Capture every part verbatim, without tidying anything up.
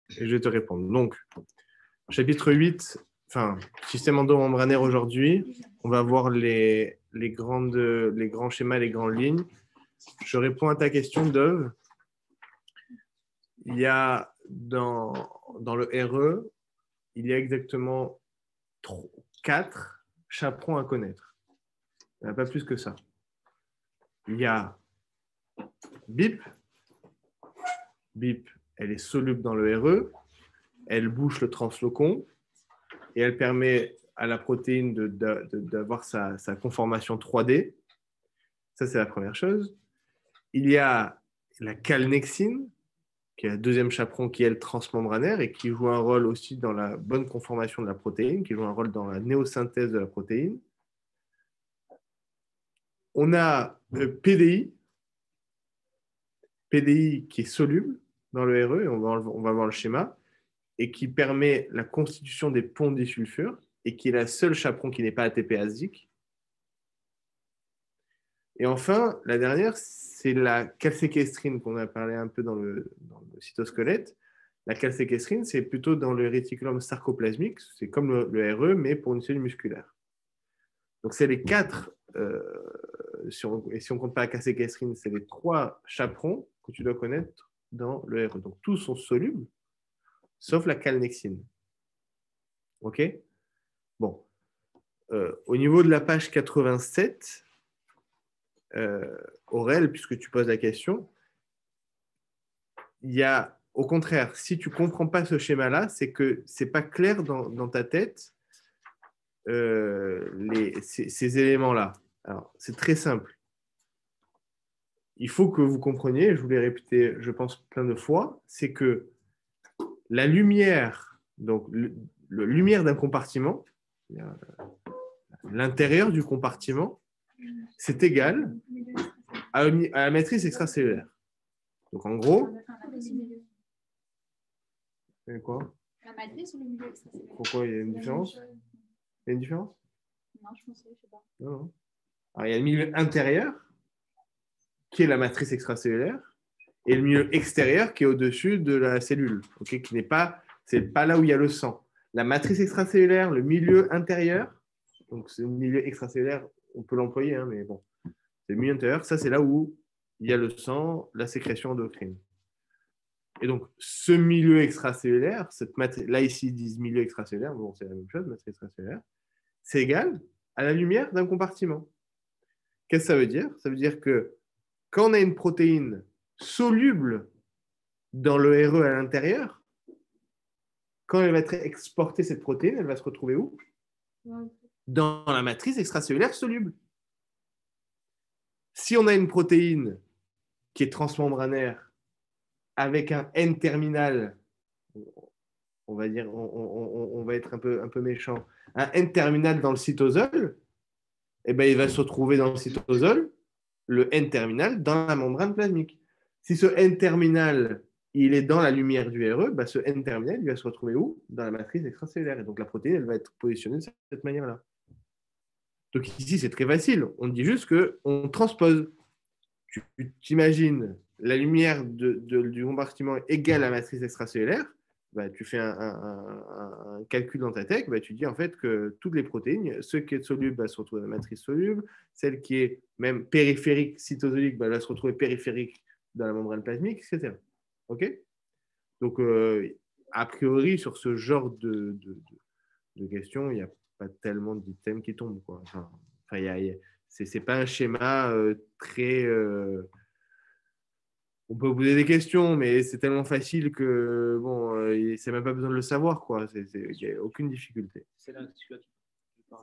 et je vais te répondre. Donc, chapitre huit, enfin, système endomembranaire aujourd'hui, on va voir les, les, grandes, les grands schémas, les grandes lignes. Je réponds à ta question, Dove. Il y a dans, dans le R E, il y a exactement quatre chaperons à connaître. Il n'y en a pas plus que ça. Il y a B I P. B I P, elle est soluble dans le R E. Elle bouche le translocon et elle permet à la protéine de, de, de, d'avoir sa, sa conformation trois D. Ça, c'est la première chose. Il y a la calnexine, qui est le deuxième chaperon, qui est le transmembranaire et qui joue un rôle aussi dans la bonne conformation de la protéine, qui joue un rôle dans la néosynthèse de la protéine. On a le P D I, P D I qui est soluble dans le R E, et on va, on va voir le schéma, et qui permet la constitution des ponts disulfure, et qui est la seule chaperon qui n'est pas A T P asique. Et enfin, la dernière, c'est la calséquestrine qu'on a parlé un peu dans le, dans le cytosquelette. La calséquestrine, c'est plutôt dans le réticulum sarcoplasmique, c'est comme le, le R E, mais pour une cellule musculaire. Donc, c'est les quatre, euh, si on, et si on compte pas la calséquestrine, c'est les trois chaperons que tu dois connaître dans le R E. Donc, tous sont solubles, sauf la calnexine. OK? Bon. Euh, au niveau de la page quatre-vingt-sept, Euh, Aurel, puisque tu poses la question, il y a, au contraire, si tu ne comprends pas ce schéma-là, c'est que ce n'est pas clair dans, dans ta tête euh, les, ces, ces éléments-là. Alors, c'est très simple. Il faut que vous compreniez, je vous l'ai répété, je pense, plein de fois, c'est que la lumière, donc le, le lumière d'un compartiment, l'intérieur du compartiment, c'est égal à, à la matrice extracellulaire. Donc, en gros, c'est quoi? La matrice ou le milieu extracellulaire? Pourquoi il y a une différence? Il y a une différence? Non, je pensais, je sais pas. Non, non. Alors, il y a le milieu intérieur, qui est la matrice extracellulaire, et le milieu extérieur, qui est au-dessus de la cellule, okay, qui n'est pas, c'est pas là où il y a le sang. La matrice extracellulaire, le milieu intérieur, donc c'est le milieu extracellulaire, on peut l'employer, hein, mais bon, c'est le milieu intérieur, ça c'est là où il y a le sang, la sécrétion endocrine. Et donc, ce milieu extracellulaire, cette matri- là ici ils disent milieu extracellulaire, bon, c'est la même chose, matrice extracellulaire, c'est égal à la lumière d'un compartiment. Qu'est-ce que ça veut dire? Ça veut dire que quand on a une protéine soluble dans le R E à l'intérieur, quand elle va être exportée, cette protéine, elle va se retrouver où? Dans la matrice extracellulaire soluble. Si on a une protéine qui est transmembranaire avec un N terminal, on va dire, on, on, on va être un peu, un peu méchant, un N terminal dans le cytosol, eh ben, il va se retrouver dans le cytosol, le N terminal dans la membrane plasmique. Si ce N terminal, il est dans la lumière du R E, ben, ce N terminal, il va se retrouver où? Dans la matrice extracellulaire. Et donc la protéine, elle va être positionnée de cette manière-là. Donc ici, c'est très facile. On dit juste qu'on transpose. Tu t'imagines la lumière de, de, du compartiment égale à la matrice extracellulaire, bah, tu fais un, un, un, un calcul dans ta tête, bah, tu dis en fait que toutes les protéines, ce qui est soluble va se retrouver dans la matrice soluble, celle qui est même périphérique cytosolique bah, va se retrouver périphérique dans la membrane plasmique, et cetera. OK? Donc, euh, a priori, sur ce genre de, de, de, de questions, il n'y a pas tellement d'items qui tombent, quoi. Enfin, enfin, y a, y a, c'est, c'est pas un schéma euh, très... Euh, on peut poser des questions, mais c'est tellement facile que bon, euh, c'est même pas besoin de le savoir, quoi. Il n'y a aucune difficulté. C'est là, celui-là qui parle.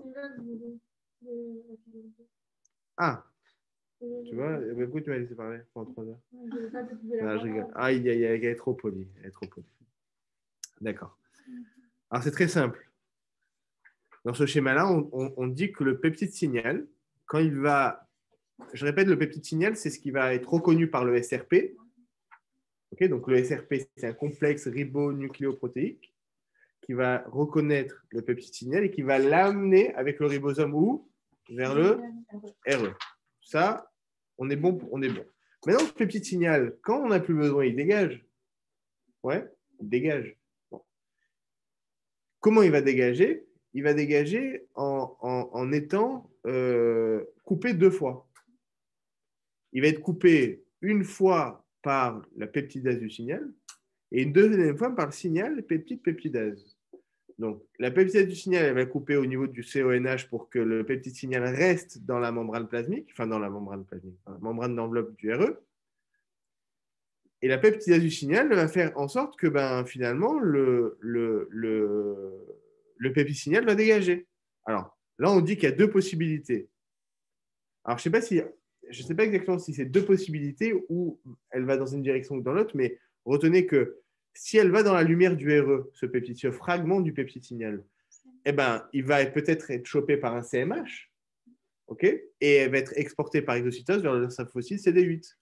Ah, tu vois, pourquoi tu m'as laissé parler pendant trois heures? Ah, je rigole. Ah, il, il, il est trop poli. Il est trop poli. D'accord. Alors, c'est très simple. Dans ce schéma-là, on, on, on dit que le peptide signal, quand il va... Je répète, le peptide signal, c'est ce qui va être reconnu par le S R P. Okay, donc, le S R P, c'est un complexe ribonucléoprotéique qui va reconnaître le peptide signal et qui va l'amener avec le ribosome où? Vers le R E. Ça, on est bon. On est bon. Maintenant, le peptide signal, quand on n'a plus besoin, il dégage. Ouais. il dégage. Bon. Comment il va dégager? Il va dégager en, en, en étant euh, coupé deux fois. Il va être coupé une fois par la peptidase du signal et une deuxième fois par le signal peptide-peptidase. Donc, la peptidase du signal, elle va couper au niveau du C O N H pour que le peptide signal reste dans la membrane plasmique, enfin dans la membrane plasmique, la membrane d'enveloppe du R E. Et la peptidase du signal va faire en sorte que ben, finalement, le, le, le, le peptide signal va dégager. Alors, là, on dit qu'il y a deux possibilités. Alors, je ne sais pas si, je sais pas exactement si c'est deux possibilités ou elle va dans une direction ou dans l'autre, mais retenez que si elle va dans la lumière du R E, ce peptide, ce fragment du peptide signal, eh ben, il va peut-être être chopé par un C M H, okay, et elle va être exportée par exocytose vers le lymphocyte C D huit.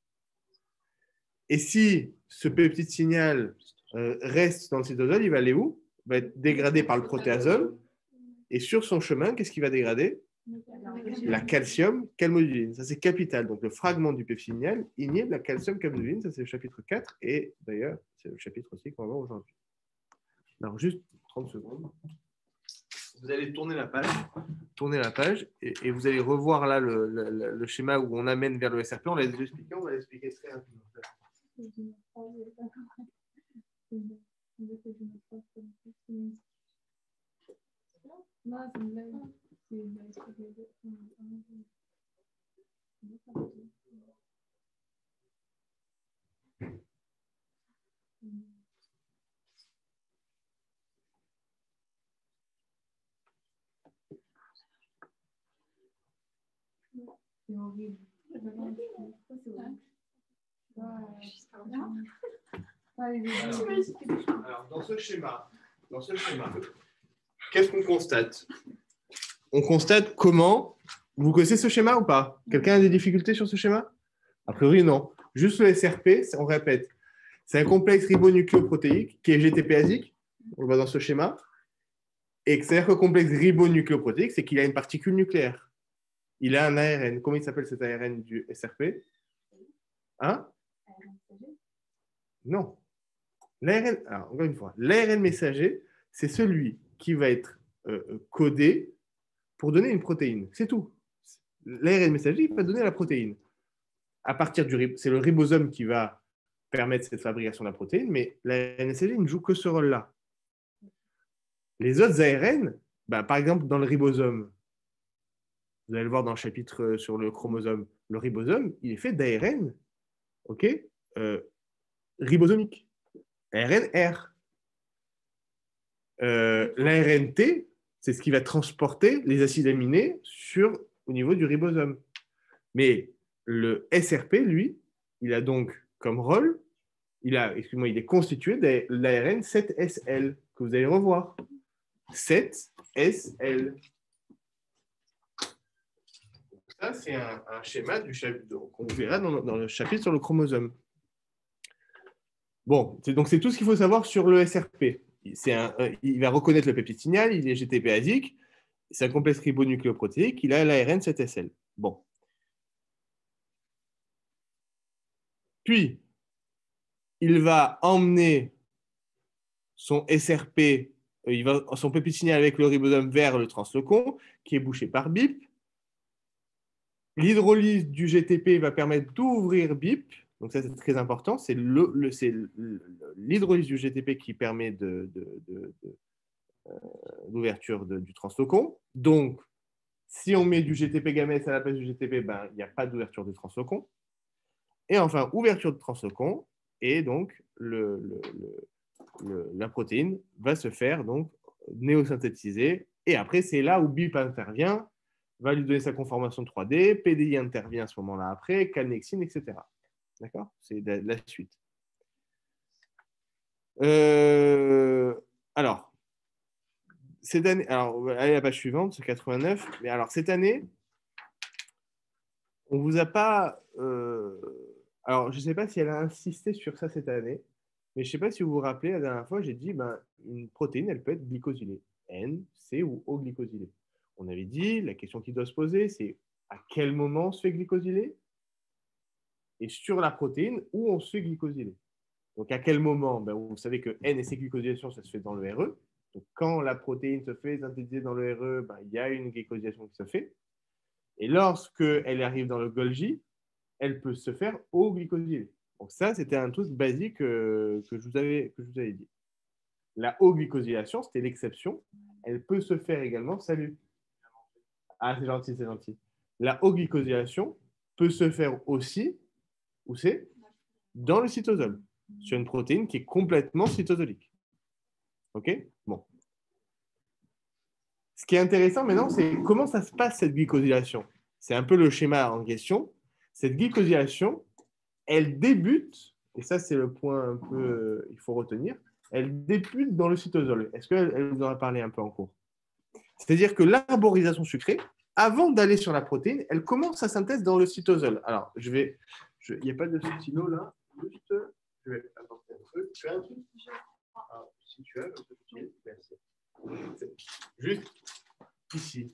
Et si ce peptide signal euh, reste dans le cytosol, il va aller où? Il va être dégradé par le protéasome. Et sur son chemin, qu'est-ce qu'il va dégrader? La calcium calmoduline. Ça, c'est capital. Donc, le fragment du peptide signal inhibe la calcium calmoduline. Ça, c'est le chapitre quatre. Et d'ailleurs, c'est le chapitre aussi qu'on va voir aujourd'hui. Alors, juste trente secondes. Vous allez tourner la page, tourner la page et, et vous allez revoir là le, le, le schéma où on amène vers le S R P. On l'a déjà expliqué, on va l'expliquer très rapidement. C'est horrible. Alors, alors, dans ce schéma, dans ce schéma, qu'est-ce qu'on constate? On constate comment. Vous connaissez ce schéma ou pas? Quelqu'un a des difficultés sur ce schéma? A priori, non. Juste le S R P, on répète. C'est un complexe ribonucléoprotéique qui est G T P-asique. On le voit dans ce schéma. Et c'est-à-dire que le complexe ribonucléoprotéique, c'est qu'il a une particule nucléaire. Il a un A R N. Comment il s'appelle cet A R N du S R P? Hein? Non. L'A R N, alors, encore une fois, l'A R N messager, c'est celui qui va être euh, codé pour donner une protéine. C'est tout. L'A R N messager, il va donner la protéine. À partir du c'est le ribosome qui va permettre cette fabrication de la protéine, mais l'A R N messager ne joue que ce rôle-là. Les autres A R N, bah, par exemple, dans le ribosome, vous allez le voir dans le chapitre sur le chromosome, le ribosome, il est fait d'A R N, ok, euh, ribosomique. A R N R. Euh, L'A R N T, c'est ce qui va transporter les acides aminés sur, au niveau du ribosome. Mais le S R P, lui, il a donc comme rôle, il, a, excuse-moi, il est constitué de l'A R N sept S L, que vous allez revoir. sept S L. Ça, c'est un, un schéma du chapitre qu'on verra dans, dans le chapitre sur le chromosome. Bon, c'est, donc c'est tout ce qu'il faut savoir sur le S R P. C'est un, il va reconnaître le peptide signal, il est G T P-asique, c'est un complexe ribonucléoprotéique, il a l'A R N sept S L. Bon. Puis, il va emmener son S R P, il va, son peptide signal avec le ribosome vers le translocon, qui est bouché par B I P. L'hydrolyse du G T P va permettre d'ouvrir B I P. Donc ça, c'est très important. C'est, le, le, c'est l'hydrolyse du G T P qui permet de, de, de, de, euh, l'ouverture de, du translocon. Donc, si on met du G T P gamète à la place du G T P, ben, il n'y a pas d'ouverture du translocon. Et enfin, ouverture de translocon. Et donc, le, le, le, le, la protéine va se faire donc néosynthétiser. Et après, c'est là où B I P intervient, va lui donner sa conformation trois D, P D I intervient à ce moment-là après, calnexine, et cetera. D'accord? C'est la, la suite. Euh, alors, cette année, alors, allez à la page suivante, c'est quatre-vingt-neuf. Mais alors, cette année, on ne vous a pas. Euh, alors, je ne sais pas si elle a insisté sur ça cette année, mais je ne sais pas si vous vous rappelez, la dernière fois, j'ai dit ben, une protéine, elle peut être glycosylée. N, C ou O glycosylée. On avait dit, la question qui doit se poser, c'est à quel moment on se fait glycosyler? Et sur la protéine, où on se fait glycosyler. Donc, à quel moment? Ben, vous savez que N et C glycosylation, ça se fait dans le R E. Donc, quand la protéine se fait synthétiser dans le R E, ben, il y a une glycosylation qui se fait. Et lorsqu'elle arrive dans le Golgi, elle peut se faire au glycosylé. Donc, ça, c'était un truc basique euh, que, je vous avais, que je vous avais dit. La O-glycosylation, c'était l'exception. Elle peut se faire également. Salut. Ah, c'est gentil, c'est gentil. La O-glycosylation peut se faire aussi, où c'est? Dans le cytosol, sur une protéine qui est complètement cytosolique. OK? Bon. Ce qui est intéressant maintenant, c'est comment ça se passe cette glycosylation. C'est un peu le schéma en question. Cette glycosylation, elle débute, et ça c'est le point un peu euh, il faut retenir, elle débute dans le cytosol. Est-ce qu'elle vous en a parlé un peu en cours? C'est-à-dire que l'arborisation sucrée, avant d'aller sur la protéine, elle commence sa synthèse dans le cytosol. Alors, je vais... Je, il n'y a pas de stylo là. Juste, je vais apporter un truc. Tu as un truc? Ah, si tu as, merci. Juste ici.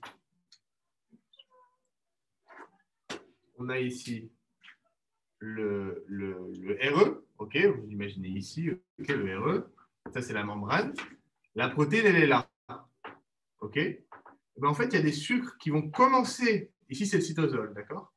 On a ici le, le, le R E. OK, vous imaginez ici okay, le R E. Ça, c'est la membrane. La protéine, elle est là. OK? Ben, en fait, il y a des sucres qui vont commencer. Ici, c'est le cytosol, d'accord?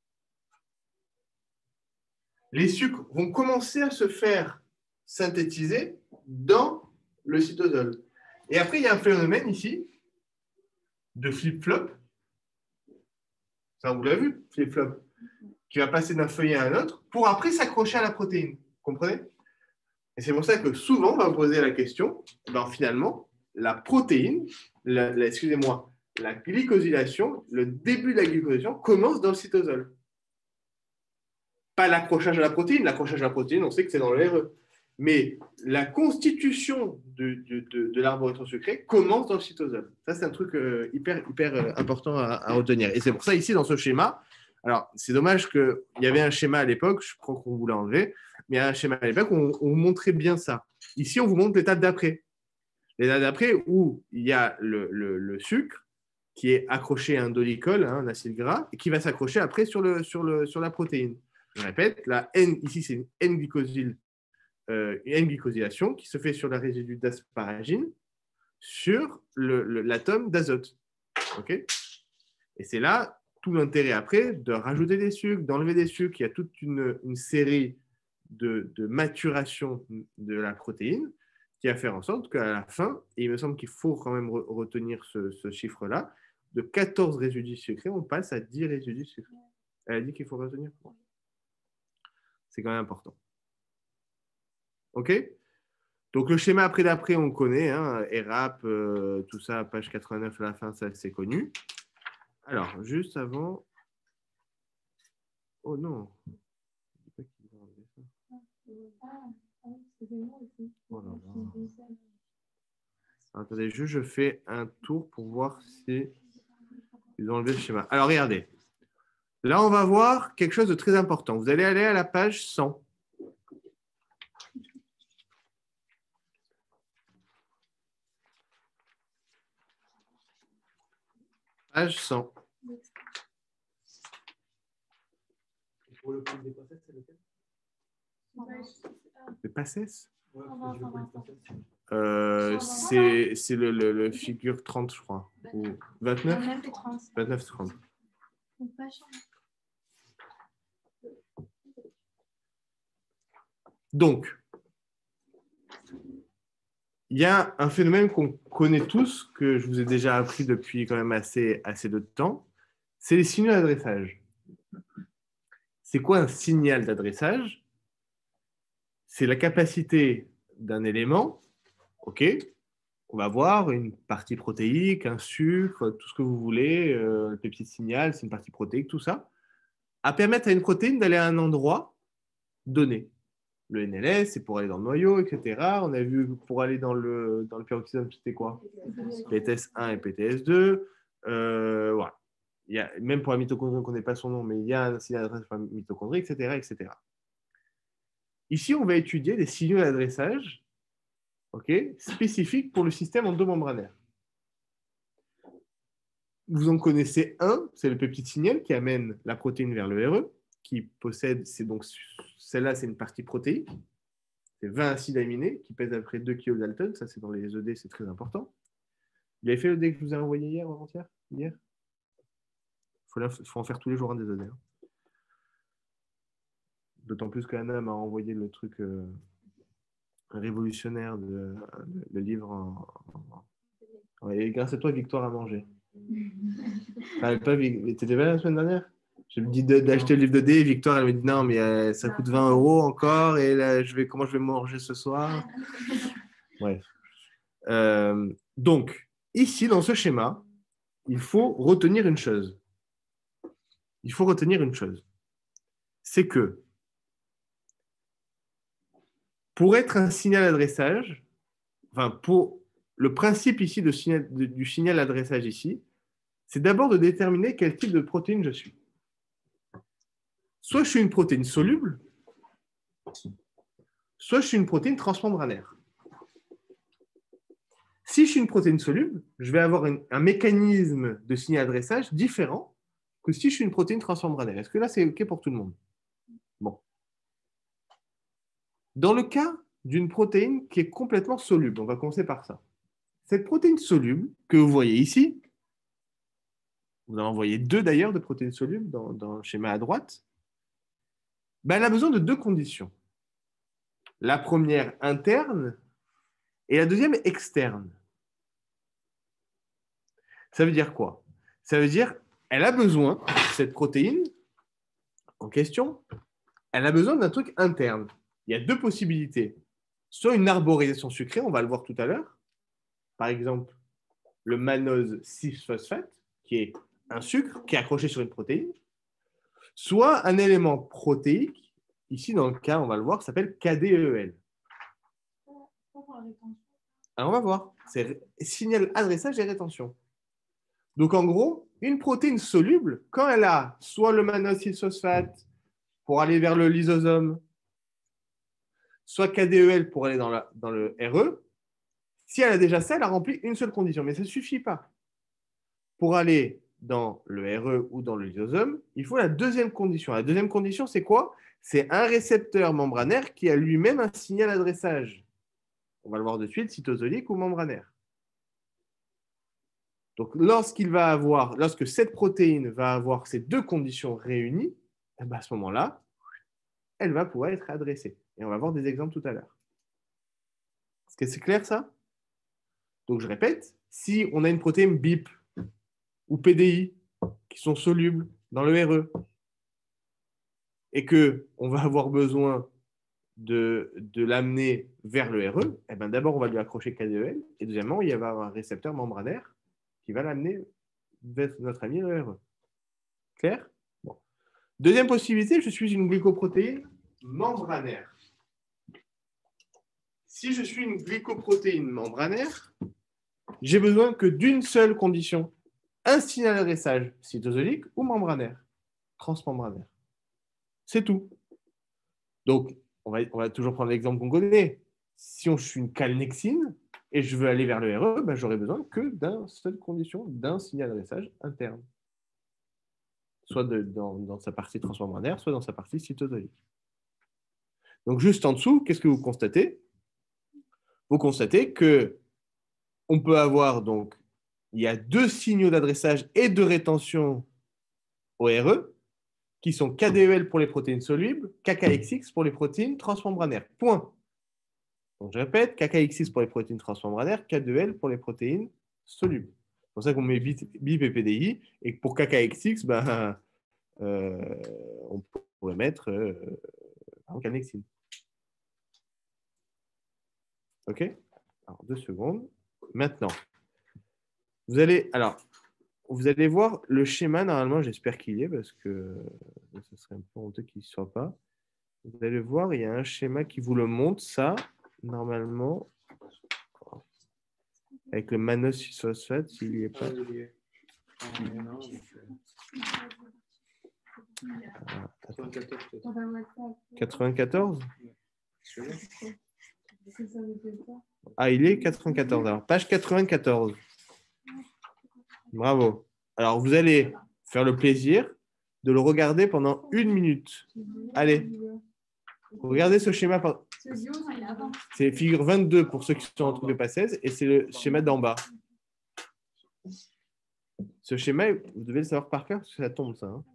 Les sucres vont commencer à se faire synthétiser dans le cytosol. Et après, il y a un phénomène ici de flip-flop. Ça, on vous l'a vu, flip-flop, qui va passer d'un feuillet à un autre pour après s'accrocher à la protéine. Vous comprenez? Et c'est pour ça que souvent, on va poser la question, ben, finalement, la protéine, la, la, excusez-moi, la glycosylation, le début de la glycosylation commence dans le cytosol. Pas l'accrochage à la protéine. L'accrochage à la protéine, on sait que c'est dans le R E. Mais la constitution de, de, de, de l'arborescence sucrée commence dans le cytosol. Ça, c'est un truc euh, hyper, hyper euh, important à, à retenir. Et c'est pour ça, ici, dans ce schéma, alors, c'est dommage qu'il y avait un schéma à l'époque, je crois qu'on vous l'a enlevé, mais il y a un schéma à l'époque où on, on montrait bien ça. Ici, on vous montre l'étape d'après. L'étape d'après où il y a le, le, le sucre qui est accroché à un dolicol, hein, un acide gras, et qui va s'accrocher après sur, le, sur, le, sur la protéine. Je répète, la N, ici, c'est une N-glycosyl, euh, une N-glycosylation qui se fait sur la résidus d'asparagine sur le, le, l'atome d'azote. Okay, et c'est là tout l'intérêt après de rajouter des sucres, d'enlever des sucres. Il y a toute une, une série de, de maturation de la protéine qui va faire en sorte qu'à la fin, et il me semble qu'il faut quand même re- retenir ce, ce chiffre-là, de quatorze résidus sucrés, on passe à dix résidus sucrés. Elle a dit qu'il faut retenir. C'est quand même important. OK? Donc, le schéma après d'après, on le connaît. Hein, R A P, euh, tout ça, page quatre-vingt-neuf à la fin, ça, c'est connu. Alors, juste avant... Oh non. Oh là là. Attendez, juste, je fais un tour pour voir si ils ont enlevé le schéma. Alors, regardez. Là, on va voir quelque chose de très important. Vous allez aller à la page cent. Page cent. Pour le coup des passes, c'est lequel? Les passes? Euh, c'est c'est le, le, le figure trente, je crois. Ou vingt-neuf? vingt-neuf, trente. Donc, il y a un phénomène qu'on connaît tous, que je vous ai déjà appris depuis quand même assez, assez de temps, c'est les signaux d'adressage. C'est quoi un signal d'adressage? C'est la capacité d'un élément, ok, on va voir une partie protéique, un sucre, tout ce que vous voulez, euh, le peptide signal, c'est une partie protéique, tout ça, à permettre à une protéine d'aller à un endroit donné. Le N L S, c'est pour aller dans le noyau, et cetera. On a vu pour aller dans le, dans le peroxysome, c'était quoi? P T S un et P T S deux. Euh, voilà. Il y a, même pour la mitochondrie, on ne connaît pas son nom, mais il y a un signal d'adressage pour la mitochondrie, et cetera, et cetera. Ici, on va étudier des signaux d'adressage, okay, spécifiques pour le système endomembranaire. Vous en connaissez un, c'est le peptide signal qui amène la protéine vers le R E, qui possède, c'est donc celle-là, c'est une partie protéique, c'est vingt acides aminés qui pèsent à peu près deux kilodaltons. Ça, c'est dans les E D, c'est très important. Vous avez fait l'E D que je vous ai envoyé hier ou avant-hier? Hier. Il faut, faut en faire tous les jours un des E D. Hein. D'autant plus qu'Anna m'a envoyé le truc euh, révolutionnaire, de, de, le livre. En, en... Ouais, et grâce à toi, Victoire a mangé. Ah, pas, t'étais pas là la semaine dernière? Je me dis d'acheter le livre de dés et Victoire, elle me dit non, mais euh, ça coûte vingt euros encore et là, je vais, comment je vais manger ce soir? Bref. Euh, donc, ici, dans ce schéma, il faut retenir une chose. Il faut retenir une chose. C'est que pour être un signal adressage, enfin, pour le principe ici de signal, de, du signal adressage ici, c'est d'abord de déterminer quel type de protéine je suis. Soit je suis une protéine soluble, soit je suis une protéine transmembranaire. Si je suis une protéine soluble, je vais avoir un, un mécanisme de signal d'adressage différent que si je suis une protéine transmembranaire. Est-ce que là, c'est OK pour tout le monde? Bon. Dans le cas d'une protéine qui est complètement soluble, on va commencer par ça. Cette protéine soluble que vous voyez ici, vous en voyez deux d'ailleurs de protéines solubles dans, dans le schéma à droite, ben, elle a besoin de deux conditions. La première interne et la deuxième externe. Ça veut dire quoi? Ça veut dire elle a besoin, cette protéine en question, elle a besoin d'un truc interne. Il y a deux possibilités. Soit une arborisation sucrée, on va le voir tout à l'heure. Par exemple, le mannose six phosphate, qui est un sucre qui est accroché sur une protéine. Soit un élément protéique, ici dans le cas, on va le voir, s'appelle K D E L. Alors on va voir. C'est signal adressage et rétention. Donc en gros, une protéine soluble, quand elle a soit le mannose six phosphate pour aller vers le lysosome, soit K D E L pour aller dans, la, dans le R E, si elle a déjà ça, elle a rempli une seule condition. Mais ça ne suffit pas. Pour aller dans le R E ou dans le lysosome, il faut la deuxième condition. La deuxième condition, c'est quoi? C'est un récepteur membranaire qui a lui-même un signal d'adressage. On va le voir de suite, cytosolique ou membranaire. Donc, lorsqu'il va avoir, lorsque cette protéine va avoir ces deux conditions réunies, eh bien, à ce moment-là, elle va pouvoir être adressée. Et on va voir des exemples tout à l'heure. Est-ce que c'est clair, ça? Donc, je répète, si on a une protéine B I P ou P D I qui sont solubles dans le R E et qu'on va avoir besoin de, de l'amener vers le R E, eh bien, d'abord, on va lui accrocher K D E L et deuxièmement, il va y avoir un récepteur membranaire qui va l'amener vers notre ami le R E. Clair? Bon. Deuxième possibilité, je suis une glycoprotéine membranaire. Si je suis une glycoprotéine membranaire, j'ai besoin que d'une seule condition, un signal d'adressage cytosolique ou membranaire, transmembranaire. C'est tout. Donc, on va, on va toujours prendre l'exemple qu'on connaît. Si on, je suis une calnexine et je veux aller vers le R E, ben, j'aurai besoin que d'une seule condition, d'un signal d'adressage interne. Soit de, dans, dans sa partie transmembranaire, soit dans sa partie cytosolique. Donc, juste en dessous, qu'est-ce que vous constatez? Vous constatez que on peut avoir, donc, il y a deux signaux d'adressage et de rétention au R E, qui sont K D E L pour les protéines solubles, K K X X pour les protéines transmembranaires. Point. Donc, je répète, K K X X pour les protéines transmembranaires, K D E L pour les protéines solubles. C'est pour ça qu'on met B I P et P D I, et pour K K X X, ben, euh, on pourrait mettre euh, calnexine. OK? Alors, deux secondes. Maintenant, vous allez, alors, vous allez voir le schéma, normalement, j'espère qu'il y est, parce que ce serait un peu honteux qu'il ne soit pas. Vous allez voir, il y a un schéma qui vous le montre, ça, normalement, avec le mannose six phosphate, s'il n'y est pas. quatre-vingt-quatorze? Ah, il est quatre-vingt-quatorze. Alors, page quatre-vingt-quatorze. Bravo. Alors, vous allez faire le plaisir de le regarder pendant une minute. Allez, regardez ce schéma. Ce duo, il avance. C'est figure vingt-deux pour ceux qui sont en truc de passèse et c'est le schéma d'en bas. Ce schéma, vous devez le savoir par cœur parce que ça tombe, ça. Hein.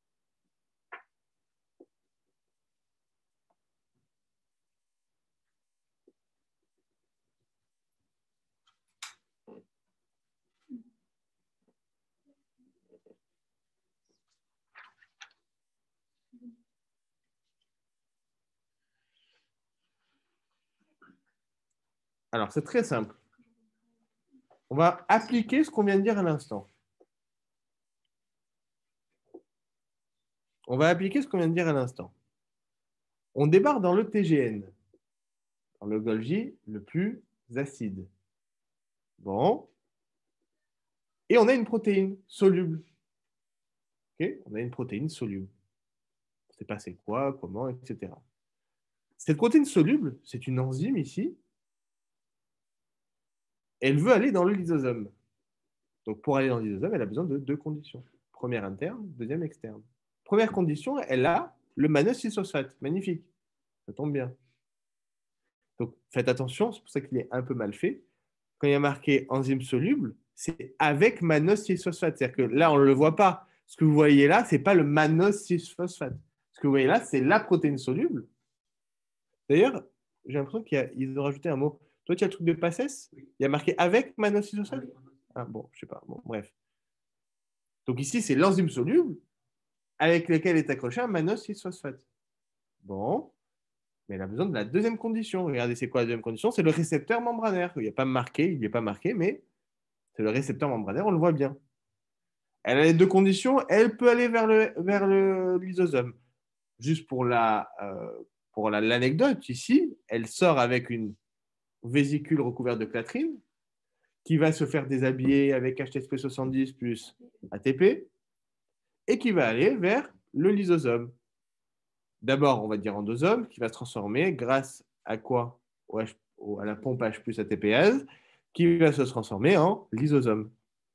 Alors, c'est très simple. On va appliquer ce qu'on vient de dire à l'instant. On va appliquer ce qu'on vient de dire à l'instant. On débarque dans le T G N, dans le Golgi le plus acide. Bon. Et on a une protéine soluble. Okay, on a une protéine soluble. On ne sait pas c'est quoi, comment, et cetera. Cette protéine soluble, c'est une enzyme ici. Elle veut aller dans le lysosome. Donc, pour aller dans le lysosome, elle a besoin de deux conditions. Première interne, deuxième externe. Première condition, elle a le mannose six phosphate. Magnifique. Ça tombe bien. Donc, faites attention, c'est pour ça qu'il est un peu mal fait. Quand il y a marqué enzyme soluble, c'est avec mannose six phosphate. C'est-à-dire que là, on ne le voit pas. Ce que vous voyez là, ce n'est pas le mannose six phosphate. Ce que vous voyez là, c'est la protéine soluble. D'ailleurs, j'ai l'impression qu'ils ont rajouté un mot. Toi, tu as le truc de Passès? Il y a marqué avec mannose six phosphate? Ah bon, je sais pas. Bon, bref. Donc ici, c'est l'enzyme soluble avec laquelle est accroché un mannose six phosphate. Bon, mais elle a besoin de la deuxième condition. Regardez, c'est quoi la deuxième condition? C'est le récepteur membranaire. Il n'y a pas marqué, il n'y est pas marqué, mais c'est le récepteur membranaire, on le voit bien. Elle a les deux conditions, elle peut aller vers le, vers le lysosome. Juste pour la, euh, pour la, l'anecdote, ici, elle sort avec une vésicule recouverte de clatrine qui va se faire déshabiller avec H T S P soixante-dix plus A T P et qui va aller vers le lysosome. D'abord, on va dire endosome, qui va se transformer grâce à quoi? Au H, au, à la pompe H plus A T P ase, qui va se transformer en lysosome.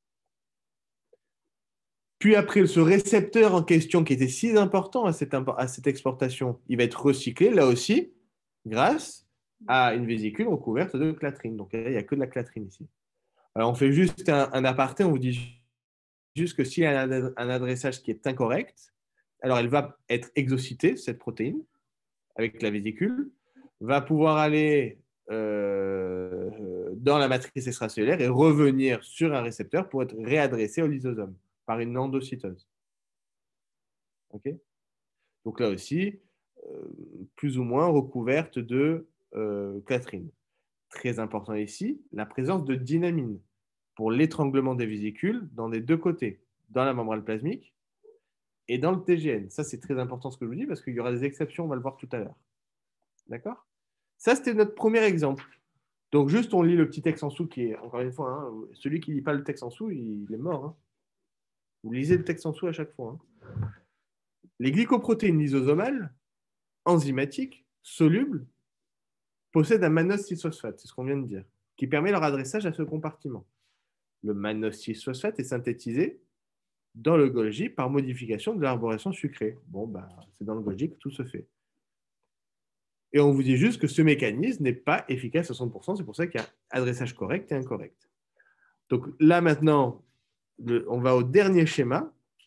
Puis après, ce récepteur en question qui était si important à cette, à cette exportation, il va être recyclé, là aussi, grâce à une vésicule recouverte de clatrine. Donc, il n'y a que de la clatrine ici. Alors, on fait juste un, un aparté, on vous dit juste que s'il y a un, un adressage qui est incorrect, alors elle va être exocytée, cette protéine, avec la vésicule, va pouvoir aller euh, dans la matrice extracellulaire et revenir sur un récepteur pour être réadressée au lysosome par une endocytose. Okay, donc là aussi, euh, plus ou moins recouverte de euh, clatrine. Très important ici, la présence de dynamine pour l'étranglement des vésicules dans les deux côtés, dans la membrane plasmique et dans le T G N. Ça, c'est très important ce que je vous dis parce qu'il y aura des exceptions, on va le voir tout à l'heure. D'accord? Ça, c'était notre premier exemple. Donc, juste, on lit le petit texte en dessous qui est, encore une fois, hein, celui qui ne lit pas le texte en dessous, il, il est mort. Hein. Vous lisez le texte en dessous à chaque fois. Hein. Les glycoprotéines lysosomales, enzymatiques, solubles, possèdent un mannose six phosphate, c'est ce qu'on vient de dire, qui permet leur adressage à ce compartiment. Le mannose six phosphate est synthétisé dans le Golgi par modification de l'arborescence sucrée. Bon, bah, c'est dans le Golgi que tout se fait. Et on vous dit juste que ce mécanisme n'est pas efficace à cent pour cent, c'est pour ça qu'il y a adressage correct et incorrect. Donc là, maintenant, le, on va au dernier schéma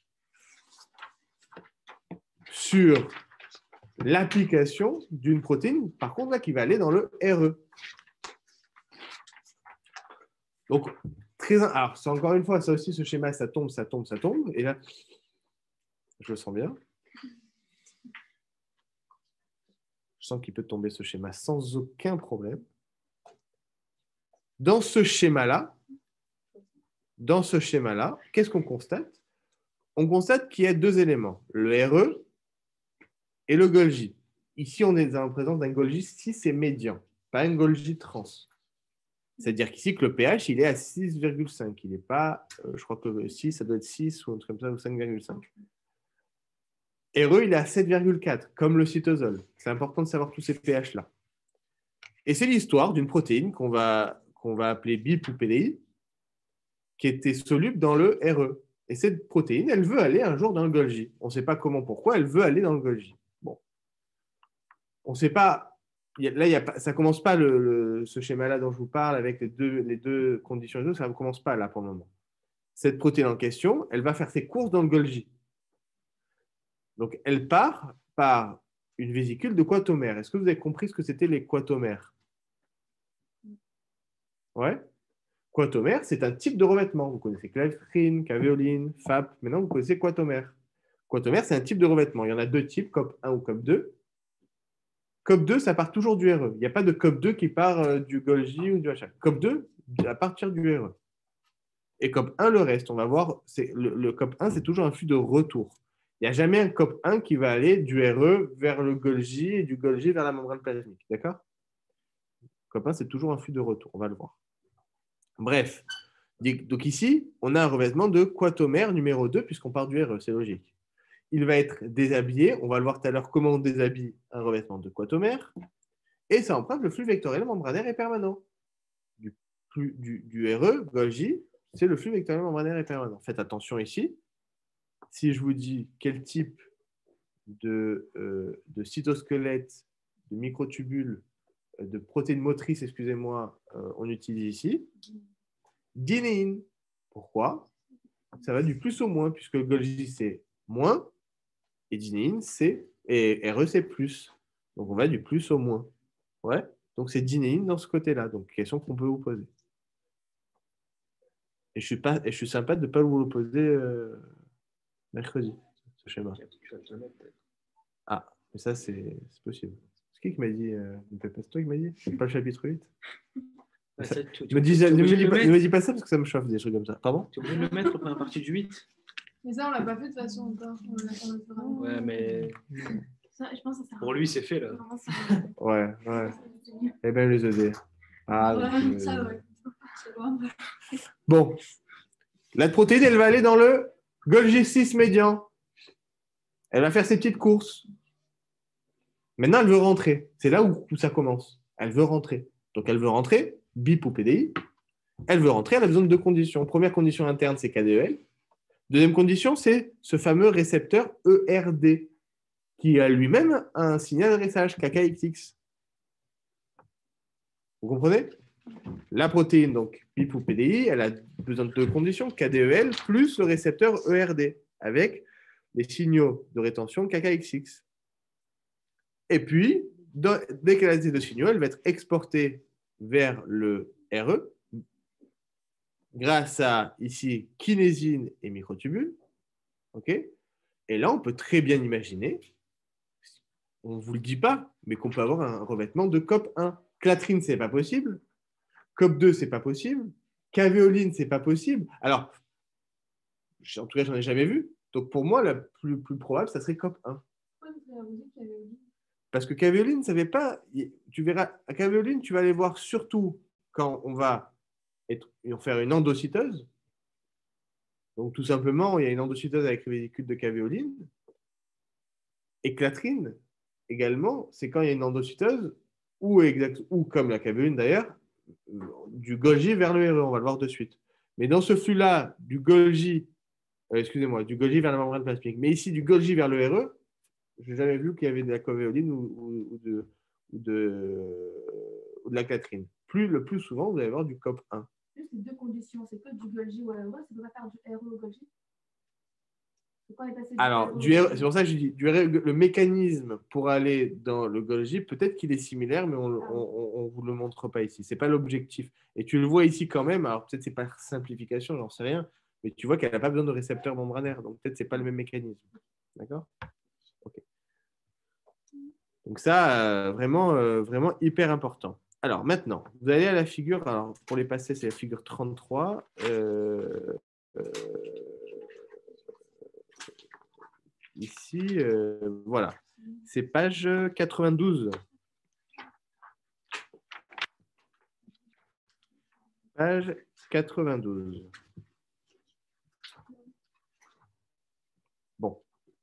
sur l'application d'une protéine, par contre, là, qui va aller dans le R E. Donc, très, alors, c'est encore une fois, ça aussi, ce schéma, ça tombe, ça tombe, ça tombe. Et là, je le sens bien. Je sens qu'il peut tomber ce schéma sans aucun problème. Dans ce schéma-là, dans ce schéma-là, qu'est-ce qu'on constate? On constate qu'il y a deux éléments, le R E et le Golgi. Ici, on est en présence d'un Golgi cis et médian, pas un Golgi trans. C'est-à-dire qu'ici, que le pH, il est à six virgule cinq. Il n'est pas, euh, je crois que six, ça doit être six ou un truc comme ça, ou cinq virgule cinq. R E, il est à sept virgule quatre, comme le cytosol. C'est important de savoir tous ces pH-là. Et c'est l'histoire d'une protéine qu'on va, qu'on va appeler B I P ou P D I, qui était soluble dans le R E. Et cette protéine, elle veut aller un jour dans le Golgi. On ne sait pas comment, pourquoi, elle veut aller dans le Golgi. Bon. On ne sait pas y a- là, il y a pas, ça ne commence pas le, le- ce schéma-là dont je vous parle avec les deux, les deux conditions et tout, ça ne commence pas là pour le moment. Cette protéine en question, elle va faire ses courses dans le Golgi. Donc, elle part par une vésicule de quatomère. Est-ce que vous avez compris ce que c'était les quatomères? Ouais. Quatomère, c'est un type de revêtement. Vous connaissez clatrine, cavéoline, F A P. Maintenant, vous connaissez quatomère. Quatomère, c'est un type de revêtement. Il y en a deux types, C O P un ou C O P deux. C O P deux, ça part toujours du R E. Il n'y a pas de C O P deux qui part euh, du Golgi ou du H A. C O P deux, à partir du R E. Et C O P un, le reste. On va voir, c'est, le, le C O P un, c'est toujours un flux de retour. Il n'y a jamais un C O P un qui va aller du R E vers le Golgi et du Golgi vers la membrane plasmique. D'accord? C O P un, c'est toujours un flux de retour. On va le voir. Bref. Donc ici, on a un revêtement de quatomère numéro deux, puisqu'on part du R E. C'est logique. Il va être déshabillé. On va le voir tout à l'heure comment on déshabille un revêtement de quatomère. Et ça emprunte le flux vectoriel membranaire et permanent. Du, du, du R E, Golgi, c'est le flux vectoriel membranaire et permanent. Faites attention ici. Si je vous dis quel type de, euh, de cytosquelette, de microtubules, de protéines motrices, excusez-moi, euh, on utilise ici, dynéine. Pourquoi? Ça va du plus au moins, puisque Golgi, c'est moins, et dynéine, c'est, et R E, c'est plus. Donc, on va du plus au moins. Ouais. Donc, c'est dynéine dans ce côté-là. Donc, question qu'on peut vous poser. Et je suis, pas, et je suis sympa de ne pas vous le poser euh, mercredi, ce schéma. Ah, mais ça, c'est possible. C'est qui qui m'a dit euh, c'est pas toi qui m'a dit? C'est pas le chapitre huit? Bah, Ça, ça, tu, tu, me dis, tu, ne, me obligé dis de pas, le ne me mettre. dis pas ça parce que ça me chauffe des trucs comme ça. Pardon? Tu es obligé de le mettre la première partie du huit. Mais ça, on l'a pas fait de toute façon encore. On l'a fait vraiment. Ouais, mais Ça, je pense que ça sert à pour rien. lui, c'est fait là. Vraiment, ça sert à rien. Ouais, ouais. C'est mieux. Eh bien, les E D. Ah, Ouais, donc, euh, ça, ouais. C'est bon. Bon. La protéine, elle va aller dans le Golgi six médian. Elle va faire ses petites courses. Maintenant, elle veut rentrer. C'est là où, où ça commence. Elle veut rentrer. Donc, elle veut rentrer, B I P ou P D I. Elle veut rentrer, elle a besoin de deux conditions. Première condition interne, c'est K D E L. Deuxième condition, c'est ce fameux récepteur E R D, qui a lui-même un signal de dressage, K K X X. Vous comprenez? La protéine, donc B I P ou P D I, elle a besoin de deux conditions, K D E L plus le récepteur E R D, avec des signaux de rétention K K X X. Et puis, dans, dès qu'elle a ces deux signaux, elle va être exportée vers le R E grâce à, ici, kinésine et microtubules. OK? Et là, on peut très bien imaginer, on ne vous le dit pas, mais qu'on peut avoir un revêtement de C O P un. Clatrine, ce n'est pas possible. C O P deux, ce n'est pas possible. Cavéoline, ce n'est pas possible. Alors, en tout cas, je n'en ai jamais vu. Donc, pour moi, la plus, plus probable, ça serait C O P un. Parce que cavéoline, ça ne fait pas. Tu verras, à cavéoline, tu vas aller voir surtout quand on va être, faire une endocytose. Donc, tout simplement, il y a une endocytose avec les vésicules de cavéoline. Et clatrine, également, c'est quand il y a une endocytose, ou, exact, ou comme la cavéoline d'ailleurs, du Golgi vers le R E. On va le voir de suite. Mais dans ce flux-là, du Golgi, euh, excusez-moi, du Golgi vers la membrane plasmique, mais ici, du Golgi vers le R E, je n'ai jamais vu qu'il y avait de la cavéoline ou, ou, ou, de, ou, de, ou de la clatrine. Plus, le plus souvent, vous allez avoir du C O P un. Juste les deux conditions, c'est que du Golgi ou R E, ça ne peut pas faire du R E au Golgi. Alors, du R E, c'est pour ça que je dis, du R E, le mécanisme pour aller dans le Golgi, peut-être qu'il est similaire, mais on ne vous le montre pas ici. Ce n'est pas l'objectif. Et tu le vois ici quand même, alors peut-être que ce n'est pas simplification, j'en sais rien, mais tu vois qu'elle n'a pas besoin de récepteur membranaire, donc peut-être que ce n'est pas le même mécanisme. D'accord? Ok. Donc ça, euh, vraiment, euh, vraiment hyper important. Alors maintenant, vous allez à la figure, alors pour les passer, c'est la figure trente-trois. Euh, euh, Ici, euh, voilà. C'est page quatre-vingt-douze. Page quatre-vingt-douze. Bon.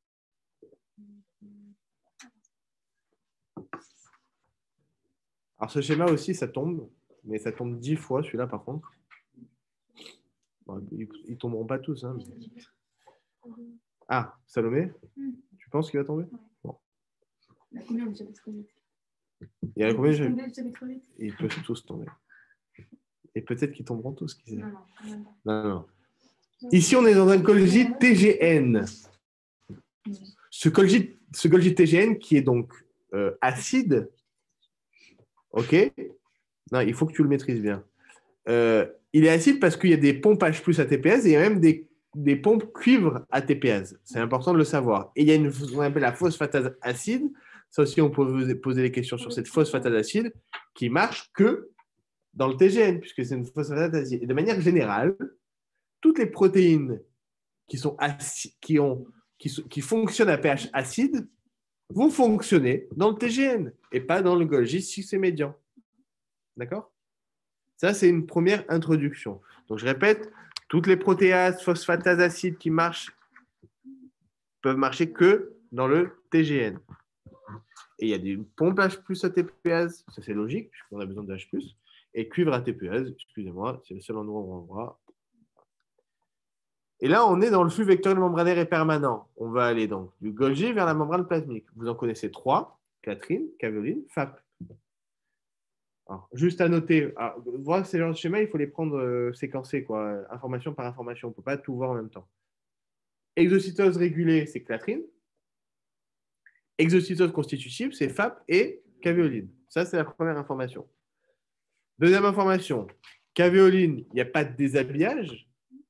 Alors, ce schéma aussi, ça tombe, mais ça tombe dix fois, celui-là, par contre. Bon, ils ne tomberont pas tous. Hein, mais... Ah, Salomé, tu penses qu'il va tomber? Bon. Combien, je sais pas ce que Il y en a combien je- Tomber, tomber trop vite. Ils peuvent tous tomber. Et peut-être qu'ils tomberont tous, qui sait. Non, non, quand même pas. Non, non, non. Ici, on est dans un Golgi T G N. Ce Golgi, ce Golgi T G N qui est donc euh, acide, ok? Non, il faut que tu le maîtrises bien. Euh, il est acide parce qu'il y a des pompes H plus A T P S et il y a même des, des pompes cuivre A T P S. C'est important de le savoir. Et il y a une, ce qu'on appelle la phosphatase acide. Ça aussi, on peut vous poser des questions sur cette phosphatase acide qui marche que dans le T G N, puisque c'est une phosphatase acide. Et de manière générale, toutes les protéines qui, sont aci- qui, ont, qui, sont- qui fonctionnent à pH acide vont fonctionner dans le T G N et pas dans le Golgi si c'est médian. D'accord? Ça, c'est une première introduction. Donc, je répète, toutes les protéases, phosphatases acides qui marchent peuvent marcher que dans le T G N. Et il y a des pompes H plus A T P S, ça c'est logique, puisqu'on a besoin de H plus, et cuivre A T P S, excusez-moi, c'est le seul endroit où on le voit. Et là, on est dans le flux vectoriel membranaire et permanent. On va aller donc du Golgi vers la membrane plasmique. Vous en connaissez trois, Clatrine, cavéoline, F A P. Alors, juste à noter, alors, voir ces genres de schémas, il faut les prendre euh, séquencés, quoi, information par information. On ne peut pas tout voir en même temps. Exocytose régulée, c'est Clatrine. Exocytose constitutive, c'est F A P et cavéoline. Ça, c'est la première information. Deuxième information, cavéoline, il n'y a pas de déshabillage,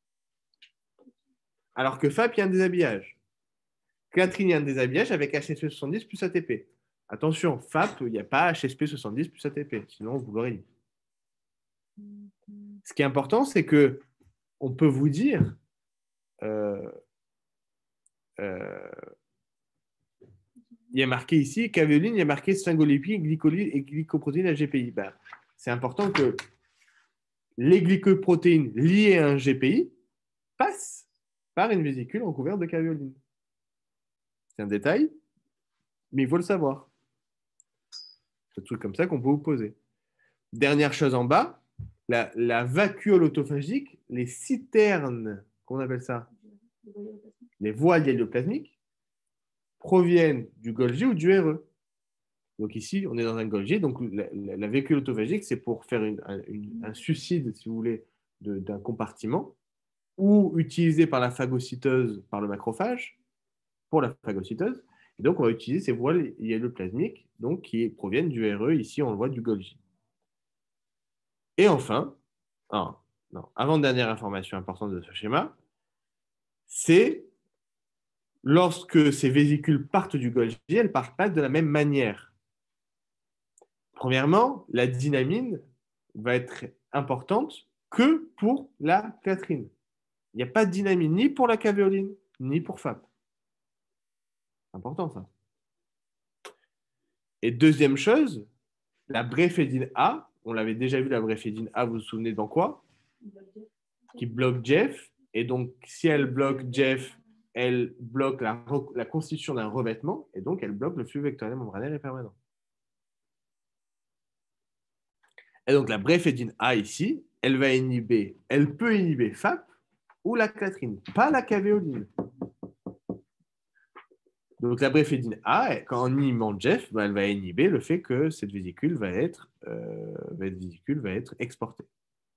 alors que F A P, il y a un déshabillage. Clatrine, il y a un déshabillage avec H S P soixante-dix plus A T P. Attention, F A P, il n'y a pas H S P soixante-dix plus A T P, sinon vous l'aurez dit. Ce qui est important, c'est que on peut vous dire euh, euh, il y a marqué ici, cavéoline, il y a marqué sphingolipides, glycolydes et glycoprotéines à G P I. Ben, c'est important que les glycoprotéines liées à un G P I passent par une vésicule recouverte de cavéoline. C'est un détail, mais il faut le savoir. C'est un truc comme ça qu'on peut vous poser. Dernière chose en bas, la, la vacuole autophagique, les citernes, qu'on appelle ça, les voiles hélioplasmiques, proviennent du Golgi ou du R E. Donc ici, on est dans un Golgi. Donc la, la, la vacuole autophagique, c'est pour faire une, un, une, un suicide, si vous voulez, de, d'un compartiment, ou utilisé par la phagocyteuse, par le macrophage, pour la phagocyteuse. Et donc, on va utiliser ces voiles hyaloplasmiques, donc qui proviennent du R E. Ici, on le voit du Golgi. Et enfin, oh, non, avant-dernière information importante de ce schéma, c'est lorsque ces vésicules partent du Golgi, elles ne partent pas de la même manière. Premièrement, la dynamine va être importante que pour la clatrine. Il n'y a pas de dynamine ni pour la cavéoline, ni pour F A P. C'est important, ça. Et deuxième chose, la bréfédine A, on l'avait déjà vu, la bréfédine A, vous vous souvenez dans quoi? Qui bloque J E F. Et donc, si elle bloque J E F, elle bloque la, la constitution d'un revêtement, et donc elle bloque le flux vectoriel membranaire et permanent. Et donc, la bréfédine A ici, elle va inhiber, elle peut inhiber F A P ou la clatrine, pas la cavéoline. Donc, la bréfédine A, quand on inhibant J E F, ben, elle va inhiber le fait que cette vésicule va être, euh, cette vésicule va être exportée.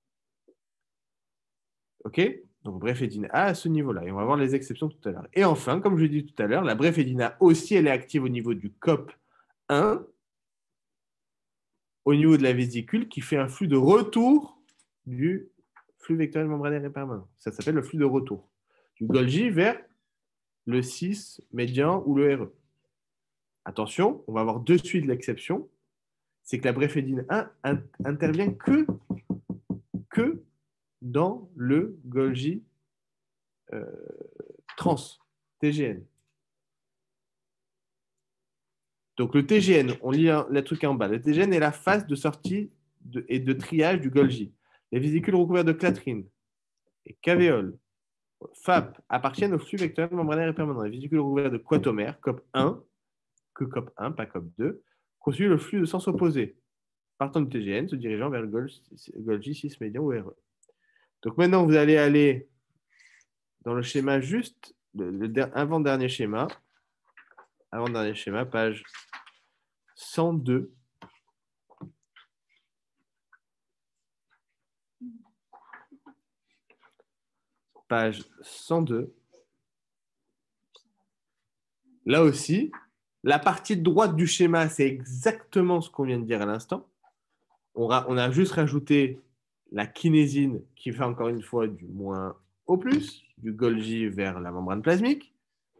OK? Donc, bréfédine A à ce niveau-là. Et on va voir les exceptions tout à l'heure. Et enfin, comme je l'ai dit tout à l'heure, la bréfédine A aussi, elle est active au niveau du C O P un, au niveau de la vésicule, qui fait un flux de retour du flux vectoriel membranaire et permanent. Ça s'appelle le flux de retour. Du Golgi vers le six médian ou le R E. Attention, on va avoir de suite l'exception, c'est que la bréfédine un intervient que, que dans le Golgi euh, trans, T G N. Donc le T G N, on lit le truc en bas. Le T G N est la phase de sortie de, et de triage du Golgi. Les vésicules recouvertes de clatrine et cavéole, F A P, appartiennent au flux vectoriel membranaire et permanent. Les vésicules recouvertes de quatomère, C O P un, que C O P un, pas C O P deux, constituent le flux de sens opposé, partant du T G N, se dirigeant vers le Golgi six médian ou R E. Donc maintenant, vous allez aller dans le schéma juste, le, le avant-dernier schéma, avant-dernier schéma, page cent deux. Page cent deux. Là aussi, la partie droite du schéma, c'est exactement ce qu'on vient de dire à l'instant. On a, on a juste rajouté la kinésine qui fait encore une fois du moins au plus, du Golgi vers la membrane plasmique.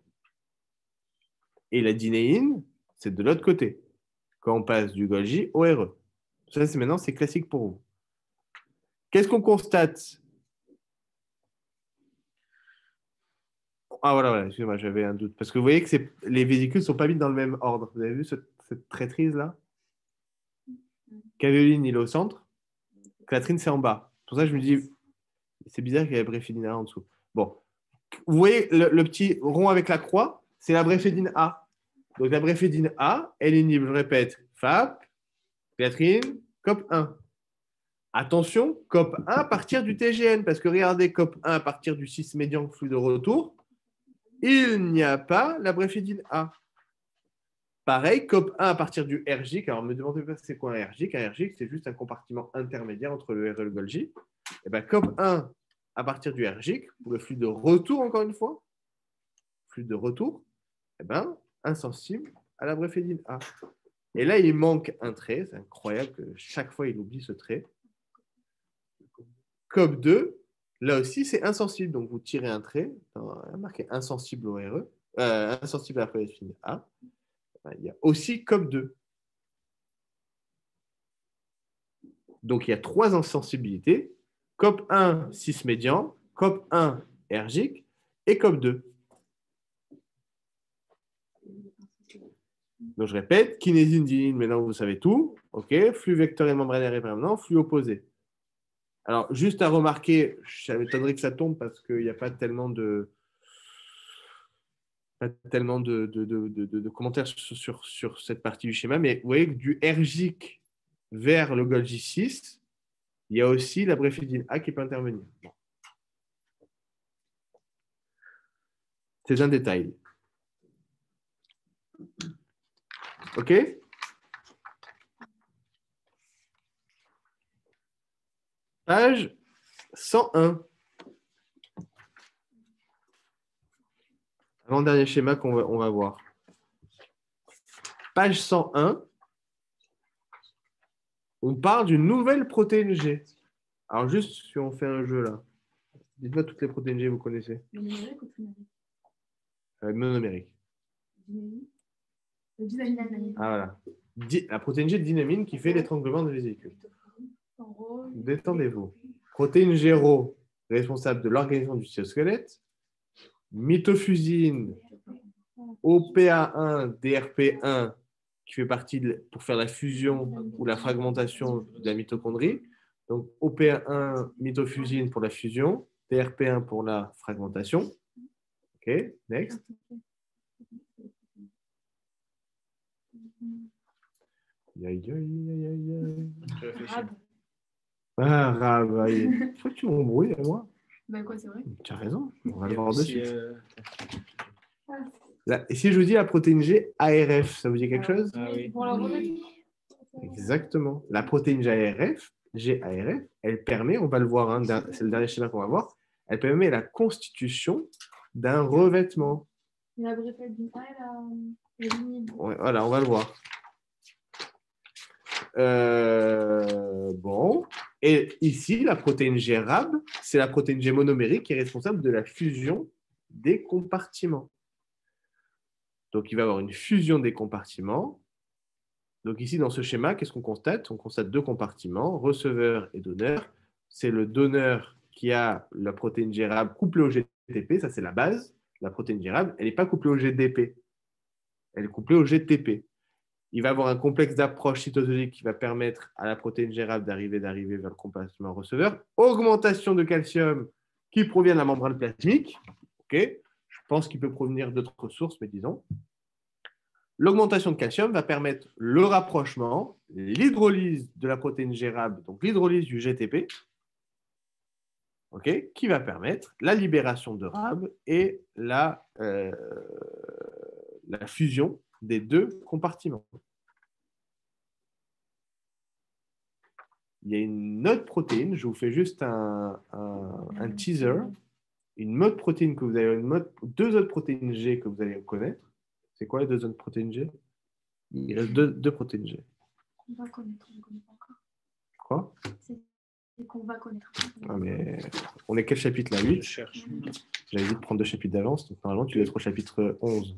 Et la dinéine, c'est de l'autre côté, quand on passe du Golgi au R E. Ça, c'est maintenant, c'est classique pour vous. Qu'est-ce qu'on constate? Ah voilà, voilà, excusez-moi, j'avais un doute. Parce que vous voyez que c'est, les vésicules ne sont pas mises dans le même ordre. Vous avez vu ce, cette traîtrise-là? Cavéoline, il est au centre. Clatrine, c'est en bas. Pour ça, je me dis, c'est bizarre qu'il y ait la bréphidine A en dessous. Bon. Vous voyez le, le petit rond avec la croix? C'est la bréphidine A. Donc la bréphidine A, elle inhibe, je répète, F A P, clatrine, C O P un. Attention, C O P un à partir du T G N, parce que regardez, C O P un à partir du six médian flux de retour, il n'y a pas la bréphidine A. Pareil, C O P un à partir du R G I C. Alors, ne me demandez pas c'est quoi un R G I C. Un R G I C, c'est juste un compartiment intermédiaire entre le R et le Golgi. Et bien, C O P un à partir du R G I C, pour le flux de retour, encore une fois, flux de retour, et ben, insensible à la bréphidine A. Et là, il manque un trait. C'est incroyable que chaque fois, il oublie ce trait. C O P deux, là aussi, c'est insensible. Donc, vous tirez un trait, marqué insensible au R E, euh, insensible à la bréphidine A. Il y a aussi C O P deux. Donc, il y a trois insensibilités. C O P un, six médian, C O P un, R G I C et C O P deux. Donc, je répète, kinésine, dinéine, maintenant vous savez tout. OK, flux vectoriel membranaire et permanent, flux opposé. Alors, juste à remarquer, ça m'étonnerait que ça tombe parce qu'il n'y a pas tellement de, pas tellement de, de, de, de, de commentaires sur, sur, sur cette partie du schéma, mais vous voyez que du R G I C vers le Golgi six, il y a aussi la bréphidine A qui peut intervenir. C'est un détail. OK? Page cent un. Avant-dernier schéma qu'on va, on va voir. Page cent un. On parle d'une nouvelle protéine G. Alors, juste si on fait un jeu là. Dites-moi toutes les protéines G que vous connaissez. Numérique ou trimérique? Euh, monomérique. Dynamique. Le dynamique. Ah voilà. Di- la protéine G dynamine qui fait l'étranglement de vésicule. Détendez-vous. Protéine G R O, responsable de l'organisation du cytosquelette. Mitofusine, O P A un, D R P un, qui fait partie de, pour faire la fusion ou la fragmentation de la mitochondrie. Donc, O P A un, mitofusine pour la fusion, D R P un pour la fragmentation. OK, next. Aïe, aïe, aïe, aïe, aïe. Ah, Rab, aïe. Pourquoi tu m'embrouilles à moi? Bah quoi, c'est vrai? Tu as raison, on va le Il y a voir aussi, dessus. euh, Là, et si je vous dis la protéine G A R F, ça vous dit quelque chose? Ah oui. Pour la remettre. Exactement. La protéine G A R F, G A R F, elle permet, on va le voir, hein, c'est le dernier schéma qu'on va voir, elle permet la constitution d'un revêtement. La bréphidine A, la ligne. Ouais, voilà, on va le voir. Euh, bon. Et ici, la protéine G R A B, c'est la protéine G monomérique qui est responsable de la fusion des compartiments. Donc, il va y avoir une fusion des compartiments. Donc, ici, dans ce schéma, qu'est-ce qu'on constate? On constate deux compartiments, receveur et donneur. C'est le donneur qui a la protéine G R A B couplée au G T P, ça c'est la base. La protéine G R A B, elle n'est pas couplée au G D P, elle est couplée au G T P. Il va avoir un complexe d'approche cytosolique qui va permettre à la protéine G R A B d'arriver, d'arriver vers le compartiment receveur. Augmentation de calcium qui provient de la membrane plasmique. Okay. Je pense qu'il peut provenir d'autres sources, mais disons. L'augmentation de calcium va permettre le rapprochement, l'hydrolyse de la protéine G R A B, donc l'hydrolyse du G T P, okay, qui va permettre la libération de R A B et la, euh, la fusion des deux compartiments. il y a une autre protéine, je vous fais juste un, un, un teaser, une autre protéine que vous avez, une autre, deux autres protéines G que vous allez connaître. C'est quoi les deux autres protéines G? Il reste deux, deux protéines G. On va connaître, je ne connais pas encore. Quoi? C'est qu'on va connaître. Ah, mais on est quel chapitre là? Je huit? cherche. J'avais dit de prendre deux chapitres d'avance, donc normalement tu dois être au chapitre onze.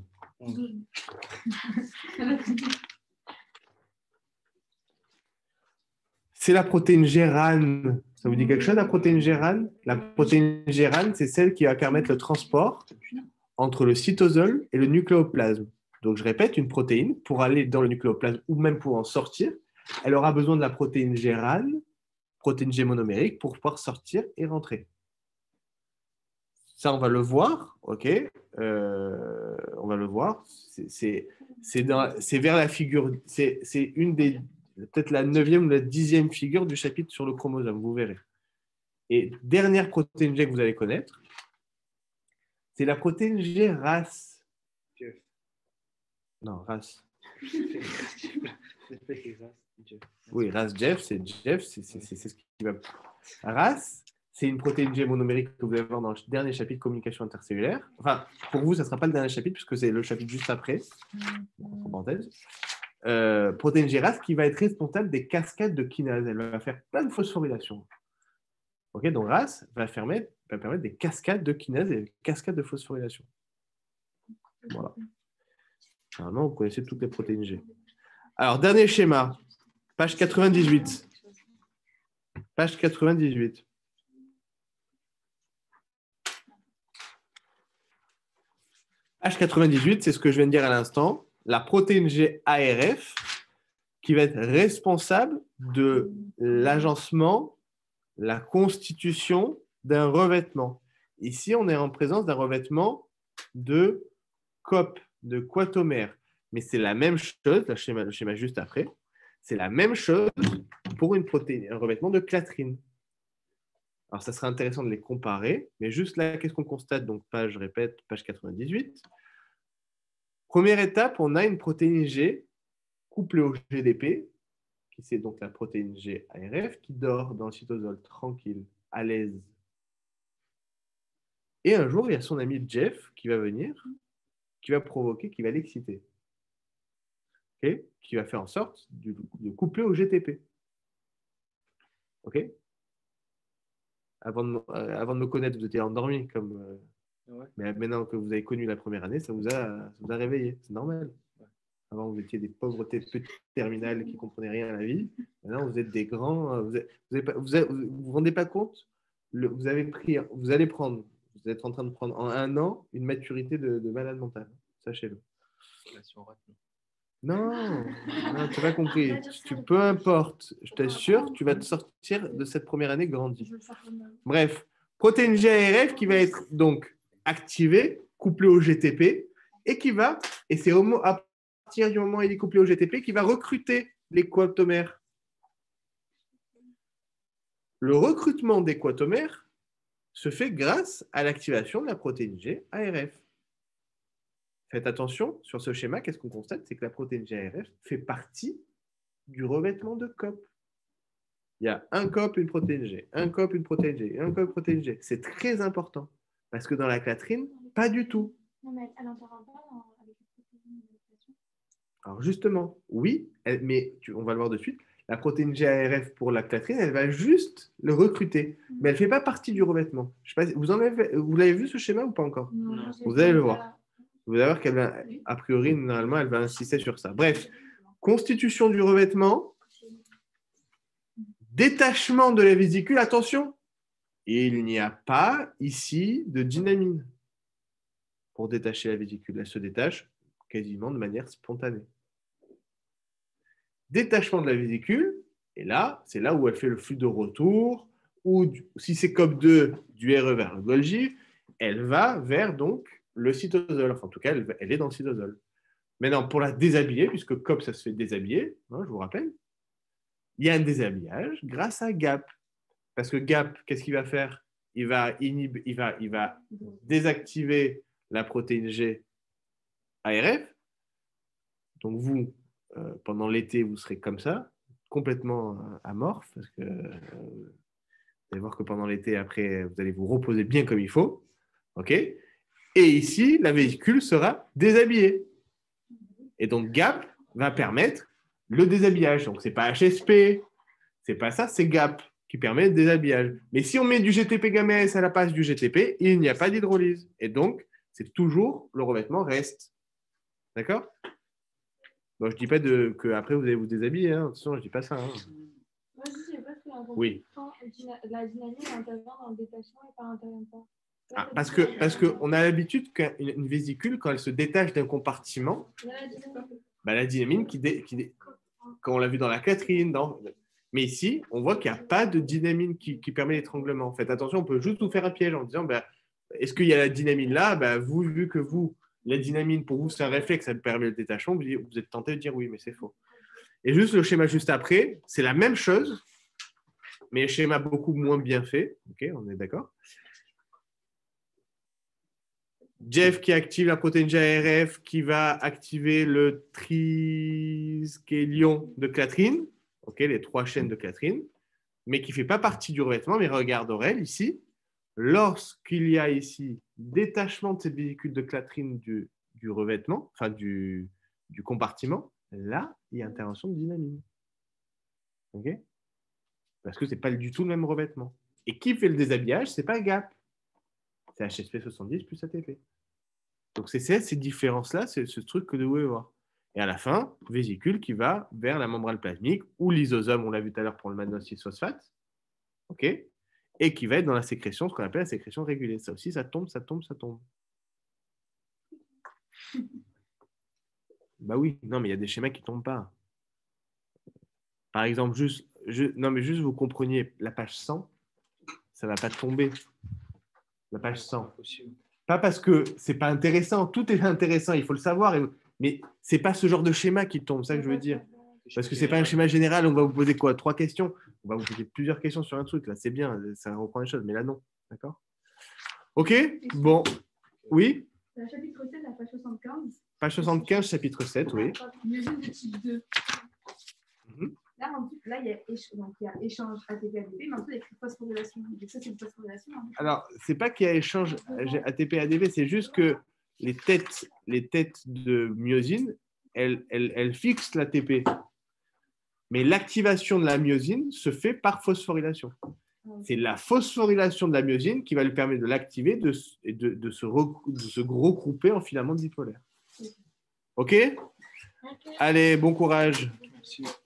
C'est la protéine G R A N. Ça vous dit quelque chose, la protéine G R A N? La protéine G R A N, c'est celle qui va permettre le transport entre le cytosol et le nucléoplasme. Donc, je répète, une protéine, pour aller dans le nucléoplasme ou même pour en sortir, elle aura besoin de la protéine G R A N, protéine G monomérique, pour pouvoir sortir et rentrer. Ça, on va le voir, ok? Euh, on va le voir. C'est vers la figure, c'est une des, peut-être la neuvième ou la dixième figure du chapitre sur le chromosome, vous verrez. Et dernière protéine G que vous allez connaître, c'est la protéine G R A S. Non, R A S. Oui, R A S Jeff, c'est Jeff, c'est ce qui va. R A S, c'est une protéine G monomérique que vous allez voir dans le dernier chapitre communication intercellulaire. Enfin, pour vous, ça ne sera pas le dernier chapitre puisque c'est le chapitre juste après. Entre parenthèses. Euh, protéine G R A S qui va être responsable des cascades de kinase. Elle va faire plein de phosphorylations. Ok, donc R A S va, fermer, va permettre des cascades de kinase et des cascades de phosphorylation. Voilà. Normalement, vous connaissez toutes les protéines G. Alors, dernier schéma, page quatre-vingt-dix-huit. Page quatre-vingt-dix-huit. Page quatre-vingt-dix-huit, c'est ce que je viens de dire à l'instant. La protéine G A R F qui va être responsable de l'agencement, la constitution d'un revêtement. Ici, on est en présence d'un revêtement de C O P, de quatomère. Mais c'est la même chose, le schéma, le schéma juste après, c'est la même chose pour une protéine, un revêtement de clatrine. Alors, ça serait intéressant de les comparer, mais juste là, qu'est-ce qu'on constate? Donc, page, je répète, page quatre-vingt-dix-huit. Première étape, on a une protéine G couplée au G D P, qui c'est donc la protéine G A R F, qui dort dans le cytosol tranquille, à l'aise. Et un jour, il y a son ami Jeff qui va venir, qui va provoquer, qui va l'exciter. Okay, qui va faire en sorte de, de coupler au G T P. Ok? Avant de, euh, avant de me connaître, vous étiez endormi. Comme, euh, ouais. Mais maintenant que vous avez connu la première année, ça vous a, ça vous a réveillé. C'est normal. Ouais. Avant, vous étiez des pauvretés petites terminales qui ne comprenaient rien à la vie. Maintenant, vous êtes des grands. Vous ne vous, vous, vous rendez pas compte? Le, vous, avez pris, vous allez prendre, vous êtes en train de prendre en un an une maturité de, de malade mental. Sachez-le. Non, non tu n'as pas compris. Tu, peu importe, je t'assure, tu vas te sortir de cette première année grandi. Bref, protéine G A R F qui va être donc activée, couplée au G T P, et qui va, et c'est à partir du moment où il est couplé au G T P, qui va recruter les quatomères. Le recrutement des quatomères se fait grâce à l'activation de la protéine G A R F. Faites attention, sur ce schéma, qu'est-ce qu'on constate? C'est que la protéine G A R F fait partie du revêtement de C O P. Il y a un C O P, une protéine G, un C O P, une protéine G, un C O P, une protéine G. C'est très important, parce que dans la clatrine, pas du tout. Non, mais elle n'intervient pas avec les protéines de. Alors justement, oui, elle, mais tu, on va le voir de suite. La protéine G A R F pour la clatrine, elle va juste le recruter, mmh. mais elle ne fait pas partie du revêtement. Je sais pas, vous en avez, vous l'avez vu ce schéma ou pas encore? Non, vous allez le voir. Vous allez voir qu'elle va, a priori, normalement, elle va insister sur ça. Bref, constitution du revêtement, détachement de la vésicule. Attention, il n'y a pas ici de dynamine pour détacher la vésicule. Elle se détache quasiment de manière spontanée. Détachement de la vésicule, et là, c'est là où elle fait le flux de retour, ou du, si c'est C O P deux du R E vers le Golgi, elle va vers donc le cytosol. Enfin, en tout cas, elle, elle est dans le cytosol. Maintenant, pour la déshabiller, puisque C O P, ça se fait déshabiller, hein, je vous rappelle, il y a un déshabillage grâce à G A P. Parce que G A P, qu'est-ce qu'il va faire? Il va, inhib... il, va, il va désactiver la protéine G A R F. Donc, vous, euh, pendant l'été, vous serez comme ça, complètement euh, amorphe, parce que euh, vous allez voir que pendant l'été, après, vous allez vous reposer bien comme il faut. OK? Et ici, la vésicule sera déshabillée. Et donc, GAP va permettre le déshabillage. Donc, ce n'est pas H S P, c'est pas ça, c'est GAP qui permet le déshabillage. Mais si on met du G T P gamma S à la place du G T P, il n'y a pas d'hydrolyse. Et donc, c'est toujours, le revêtement reste. D'accord? Bon, je ne dis pas de, que après vous allez vous déshabiller. Hein. Attention, je ne dis pas ça. Hein. Moi, je sais pas ce qu'il y a Oui. Quand la dynamique intervient dans le détachement et pas intervient pas. Ah, parce que parce qu'on a l'habitude qu'une une vésicule, quand elle se détache d'un compartiment, bah, la dynamine, qui, dé, qui dé, quand on l'a vu dans la Catherine, dans... mais ici, on voit qu'il n'y a pas de dynamine qui, qui permet l'étranglement. Faites attention, on peut juste vous faire un piège en disant, bah, est-ce qu'il y a la dynamine là? Bah, vous, vu que vous, la dynamine, pour vous, c'est un réflexe, ça permet le détachement, vous, vous êtes tenté de dire oui, mais c'est faux. Et juste le schéma juste après, c'est la même chose, mais un schéma beaucoup moins bien fait. Ok, on est d'accord? Jeff qui active la protéine J A R F, qui va activer le triskelion de Clatrine, okay, les trois chaînes de Clatrine, mais qui ne fait pas partie du revêtement. Mais regarde Aurel ici, lorsqu'il y a ici détachement de cette vésicule de Clatrine du, du revêtement, enfin du, du compartiment, là, il y a intervention de dynamine. Okay, parce que ce n'est pas du tout le même revêtement. Et qui fait le déshabillage? Ce n'est pas GAP. C'est H S P soixante-dix plus A T P. Donc, c'est ces différences-là, c'est ce truc que vous devez voir. Et à la fin, vésicule qui va vers la membrane plasmique ou l'isosome, on l'a vu tout à l'heure pour le mannose six phosphate, ok, et qui va être dans la sécrétion, ce qu'on appelle la sécrétion régulée. Ça aussi, ça tombe, ça tombe, ça tombe. Bah oui, non, mais il y a des schémas qui ne tombent pas. Par exemple, juste, je, non, mais juste vous compreniez, la page cent, ça ne va pas tomber. La page cent. Pas parce que c'est pas intéressant, tout est intéressant, il faut le savoir, mais c'est pas ce genre de schéma qui tombe, c'est ça que je veux dire. Parce que c'est pas un schéma général, on va vous poser quoi? Trois questions? On va vous poser plusieurs questions sur un truc, là, c'est bien, ça reprend les choses, mais là, non. D'accord? Ok? Bon. Oui? La chapitre sept, la page soixante-quinze. Page soixante-quinze, chapitre sept, oui. Myosine de type deux. Mm-hmm. Là, en plus, là, il y a, éch donc, il y a échange A T P A D P, mais en plus, il y a écrit phosphorylation. Donc, ça, c'est une phosphorylation. Hein. Alors, c'est pas qu'il y a échange A T P A D P, c'est juste que les têtes, les têtes de myosine, elles, elles, elles fixent l'A T P. Mais l'activation de la myosine se fait par phosphorylation. C'est la phosphorylation de la myosine qui va lui permettre de l'activer de, de, de, se de se regrouper en filaments dipolaires. OK? Okay. Allez, bon courage. Merci.